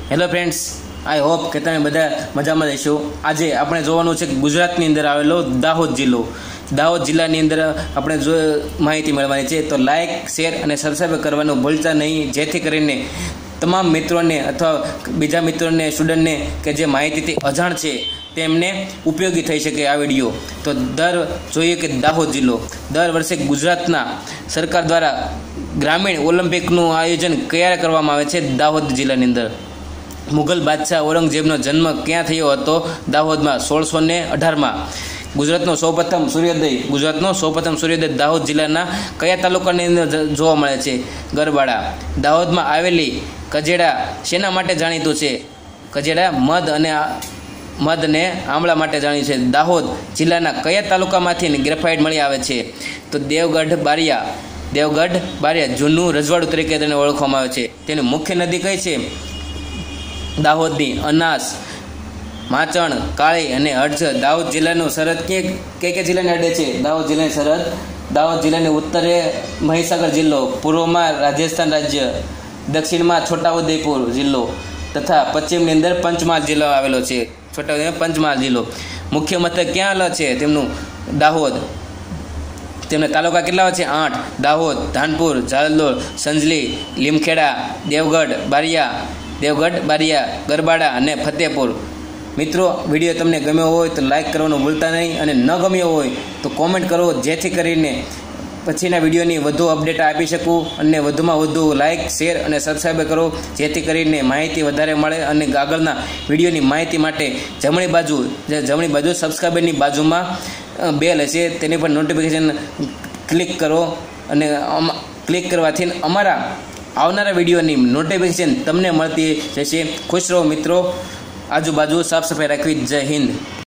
Hello friends, I hope કે તમે બધા મજામાં રહેશો। આજે આપણે જોવાનું છે કે ગુજરાતની અંદર આવેલો દાહોદ જિલ્લો। દાહોદ જિલ્લાની અંદર આપણે જો માહિતી મેળવવાની છે, તો લાઇક, શેર અને સબસ્ક્રાઈબ કરવાનું ભૂલતા નહીં, જેથી કરીને તમામ મિત્રોને અથવા બીજા મિત્રોને, સ્ટુડન્ટને કે જે માહિતીથી અજાણ છે તેમને ઉપયોગી થઈ શકે આ વિડીયો। તો જોઈએ કે દાહોદ જિલ્લો દર વર્ષે ગુજરાતના સરકાર દ્વારા ગ્રામીણ ઓલિમ્પિકનું આયોજન ક્યારે કરવામાં આવે છે? દાહોદ જિલ્લાની અંદર। મુગલ બાદશાહ ઔરંગઝેબનો જન્મ ક્યાં થયો હતો? દાહોદમાં 1618માં। ગુજરાતનો સૌપ્રથમ સૂર્યોદય દાહોદ જિલ્લાના કયા તાલુકાની અંદર જોવા મળે છે? ગરબાડા। દાહોદમાં આવેલી કજેડા શેના માટે જાણીતું છે? કજેડા મધ અને આમળા માટે જાણીતું છે। દાહોદ જિલ્લાના કયા તાલુકામાંથી ગ્રેફાઇટ મળી આવે છે? તો દેવગઢ બારિયા જૂનું રજવાડું તરીકે તેને ઓળખવામાં આવે છે। તેની મુખ્ય નદી કઈ છે? દાહોદની અનાસ, માચણ, કાળી અને હડસર। દાહોદ જિલ્લાનું સરહદ કયા જિલ્લાને અડે છે? દાહોદ જિલ્લાની સરહદ દાહોદ જિલ્લાની ઉત્તરે મહીસાગર જિલ્લો, પૂર્વમાં રાજસ્થાન રાજ્ય, દક્ષિણમાં છોટાઉદેપુર જિલ્લો તથા પશ્ચિમની અંદર પંચમહાલ જિલ્લો આવેલો છે। છોટાઉદેપુર પંચમહાલ જિલ્લો। મુખ્ય મથક ક્યાં છે તેમનું? દાહોદ। તેમના તાલુકા કેટલા છે? 8। દાહોદ, ધાનપુર, ઝાલોદ, સંજલી, લીમખેડા, દેવગઢ બારિયા, ગરબાડા અને ફતેપુર। મિત્રો, વિડીયો તમને ગમ્યો હોય તો લાઇક કરવાનું ભૂલતા નહીં, અને ન ગમ્યો હોય તો કોમેન્ટ કરો, જેથી કરીને પછીના વિડીયોની વધુ અપડેટ આપી શકું, અને વધુમાં વધુ લાઇક, શેર અને સબસ્ક્રાઈબ કરો, જેથી કરીને માહિતી વધારે મળે। અને આગળના વિડીયોની માહિતી માટે જમણી બાજુ સબસ્ક્રાઈબરની બાજુમાં બેલ હશે, તેની પર નોટિફિકેશન ક્લિક કરો, અને ક્લિક કરવાથી અમારા આવનારા વિડીયોની નોટિફિકેશન તમને મળતી જશે। ખુશ રહો મિત્રો, આજુબાજુ સાફ સફાઈ રાખવી। જય હિન્દ।